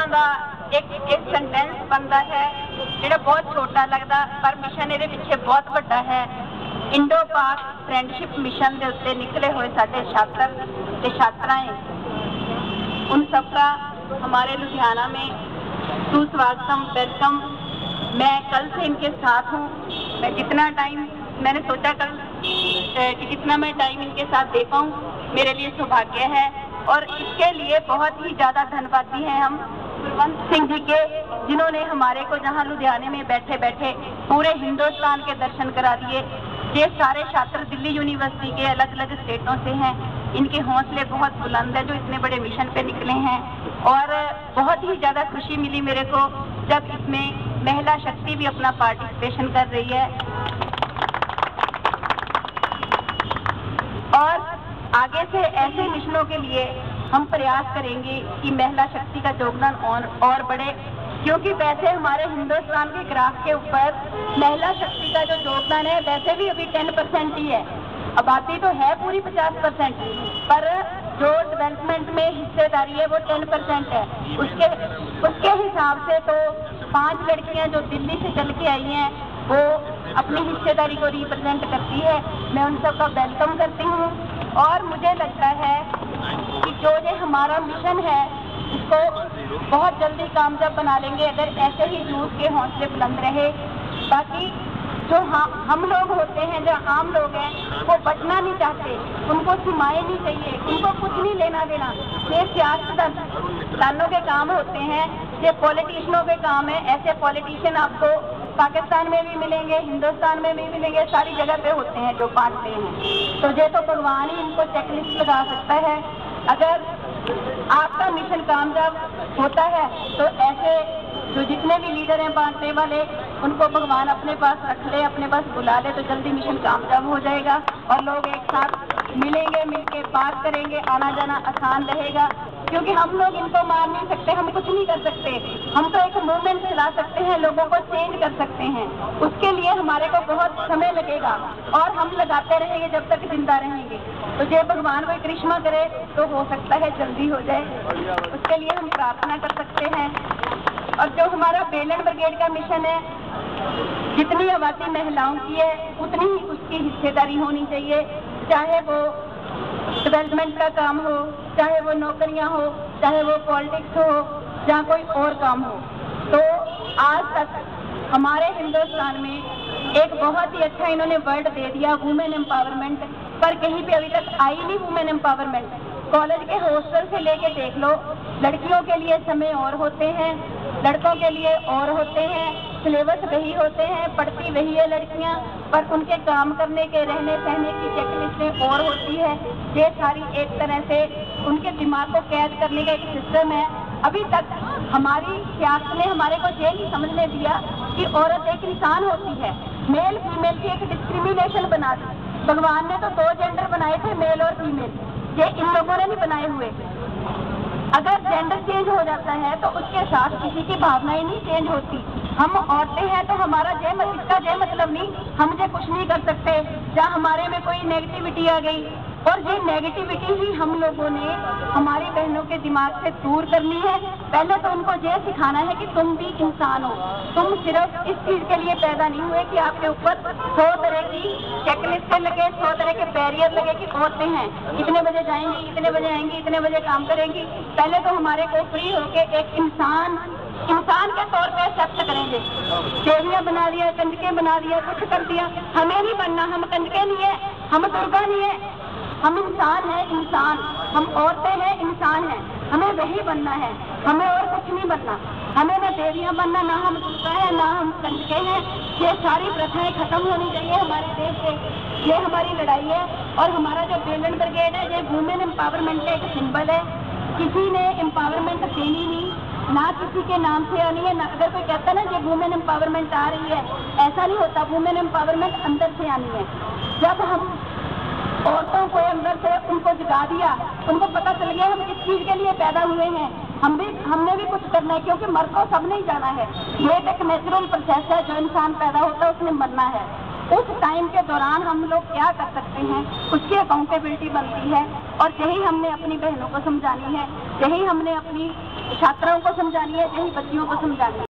का एक सेंटेंस बनता है जो बहुत छोटा लगता पर मिशन ये पीछे बहुत बड़ा है। इंडो पाक फ्रेंडशिप मिशन के उत्ते निकले हुए साडे छात्र ते छात्राएं, उन सबका हमारे लुधियाना में सुस्वागतम, वेलकम। मैं कल से इनके साथ हूँ। मैं जितना टाइम मैंने सोचा कल कि जितना मैं टाइम इनके साथ दे पाऊँ मेरे लिए सौभाग्य है, और इसके लिए बहुत ही ज़्यादा धन्यवादी हैं हम कुलवंत सिंह जी के, जिन्होंने हमारे को जहाँ लुधियाने में बैठे बैठे पूरे हिंदुस्तान के दर्शन करा दिए। ये सारे छात्र दिल्ली यूनिवर्सिटी के अलग अलग स्टेटों से हैं। इनके हौसले बहुत बुलंद है जो इतने बड़े मिशन पे निकले हैं, और बहुत ही ज़्यादा खुशी मिली मेरे को जब इसमें महिला शक्ति भी अपना पार्टिसिपेशन कर रही है। और आगे से ऐसे मिशनों के लिए हम प्रयास करेंगे कि महिला शक्ति का योगदान और बढ़े, क्योंकि वैसे हमारे हिंदुस्तान के ग्राफ के ऊपर महिला शक्ति का जो योगदान है वैसे भी अभी 10% ही है। आबादी तो है पूरी 50%, पर जो डेवलपमेंट में हिस्सेदारी है वो 10% है। उसके हिसाब से तो 5 लड़कियां जो दिल्ली से चल के आई हैं वो अपनी हिस्सेदारी को रिप्रेजेंट करती है। मैं उन सबका वेलकम करती हूँ, और मुझे लगता है कि जो ये हमारा मिशन है इसको बहुत जल्दी कामयाब बना लेंगे अगर ऐसे ही यूथ के हौसले बुलंद रहे। बाकी जो हम लोग होते हैं, जो आम लोग हैं, वो बचना नहीं चाहते, उनको सीमाएं नहीं चाहिए, उनको कुछ नहीं लेना देना। ये सियासतदानों के काम होते हैं, ये पॉलिटिशियनों के काम है। ऐसे पॉलिटिशियन आपको पाकिस्तान में भी मिलेंगे, हिंदुस्तान में भी मिलेंगे, सारी जगह पे होते हैं जो बांटते हैं। तो ये तो भगवान ही इनको चेकलिस्ट लगा सकता है। अगर आपका मिशन कामयाब होता है तो ऐसे जो जितने भी लीडर हैं बांटने वाले, उनको भगवान अपने पास रख ले, अपने पास बुला ले, तो जल्दी मिशन कामयाब हो जाएगा और लोग एक साथ मिलेंगे, मिलके बात करेंगे, आना जाना आसान रहेगा। क्योंकि हम लोग इनको मार नहीं सकते, हम कुछ नहीं कर सकते। हम तो एक मूवमेंट चला सकते हैं, लोगों को चेंज कर सकते हैं। उसके लिए हमारे को बहुत समय लगेगा और हम लगाते रहेंगे जब तक जिंदा रहेंगे। तो जो भगवान कोई करिश्मा करे तो हो सकता है जल्दी हो जाए, उसके लिए हम प्रार्थना कर सकते हैं। और जो हमारा बेलन ब्रिगेड का मिशन है, जितनी आबादी महिलाओं की है उतनी ही उसकी हिस्सेदारी होनी चाहिए, चाहे वो डेवलपमेंट का काम हो, चाहे वो नौकरियां हो, चाहे वो पॉलिटिक्स हो, या कोई और काम हो। तो आज तक हमारे हिंदुस्तान में एक बहुत ही अच्छा इन्होंने वर्ड दे दिया वुमेन एम्पावरमेंट, पर कहीं पे अभी तक आई नहीं वुमेन एम्पावरमेंट। कॉलेज के हॉस्टल से लेके देख लो, लड़कियों के लिए समय और होते हैं, लड़कों के लिए और होते हैं, सिलेबस वही होते हैं, पढ़ती वही है लड़कियां, पर उनके काम करने के, रहने सहने की चेकलिस्टें और होती है। ये सारी एक तरह से उनके दिमाग को कैद करने का एक सिस्टम है। अभी तक हमारी सियासत ने हमारे को ये नहीं समझने दिया कि औरत एक इंसान होती है। मेल फीमेल की एक डिस्क्रिमिनेशन बना दी। भगवान ने तो 2 जेंडर बनाए थे, मेल और फीमेल, ये इन लोगों ने नहीं बनाए हुए। अगर जेंडर चेंज हो जाता है तो उसके साथ किसी की भावनाएं नहीं चेंज होती। हम औरतें हैं तो हमारा इसका जय मतलब नहीं, हम ये कुछ नहीं कर सकते। जहाँ हमारे में कोई नेगेटिविटी आ गई, और ये नेगेटिविटी ही हम लोगों ने हमारी बहनों के दिमाग से दूर करनी है। पहले तो उनको ये सिखाना है कि तुम भी इंसान हो, तुम सिर्फ इस चीज के लिए पैदा नहीं हुए कि आपके ऊपर 100 तरह की चेकलिस्ट लगे, 100 तरह के बैरियर लगे कि औरतें हैं, इतने बजे जाएंगी, इतने बजे आएंगी, इतने बजे काम करेंगी। पहले तो हमारे को फ्री होके एक इंसान के तौर पे एक्सेप्ट करेंगे। देवियां बना दिया, कंजके बना दिया, कुछ कर दिया, हमें नहीं बनना। हम कंजके नहीं है, हम दुर्गा नहीं है, हम इंसान हैं, इंसान। हम औरतें हैं, इंसान हैं, हमें वही बनना है, हमें और कुछ नहीं बनना। हमें ना देवियां बनना, ना हम दुर्गा है, ना हम कंजके हैं। ये सारी प्रथाएं खत्म होनी चाहिए हमारे देश से। ये हमारी लड़ाई है। और हमारा जो बेलन ब्रिगेड है, ये वुमेन एम्पावरमेंट का एक सिंबल है। किसी ने एम्पावरमेंट देनी नहीं, ना किसी के नाम से आनी है, ना अगर कोई कहता ना ये वुमेन एम्पावरमेंट आ रही है, ऐसा नहीं होता। वुमेन एम्पावरमेंट अंदर से आनी है। जब हम औरतों को अंदर से उनको जगा दिया, उनको पता चल गया हम किस चीज के लिए पैदा हुए हैं, हमने भी कुछ करना है, क्योंकि मर तो सब नहीं जाना है। ये एक नेचुरल प्रोसेस है, जो इंसान पैदा होता है उसने मरना है। उस टाइम के दौरान हम लोग क्या कर सकते हैं, उसकी अकाउंटेबिलिटी बनती है। और यही हमने अपनी बहनों को समझानी है, यही हमने अपनी छात्राओं को समझानी है, यही बच्चियों को समझानी है।